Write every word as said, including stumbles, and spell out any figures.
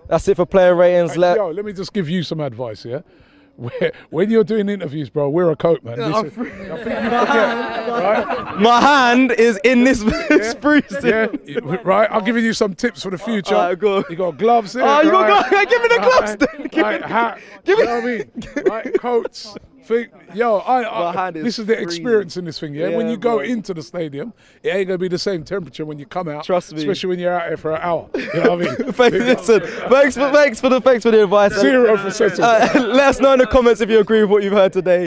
That's it for player ratings. Hey, Let yo, let me just give you some advice, yeah? Where, when you're doing interviews, bro, we're a coat, man. Yeah, Listen, I think you forget, right? My hand is in this Yeah, spruce. yeah, right. I'm giving you some tips for the future. All right, go on. You got gloves here. Oh, you right? got gloves. Give me the gloves Right, then. Give right, me- hat. give you me- know what I mean? Right, coats. Think, yo, I, I, My hand is this is the freezing. experience in this thing, yeah? When Yeah, you go bro. into the stadium, it ain't gonna be the same temperature when you come out. Trust me. Especially when you're out here for an hour. You know what I mean? Thanks, listen, thanks for, thanks for the, thanks for the advice. Zero for Cecil. Uh, let us know in the comments if you agree with what you've heard today.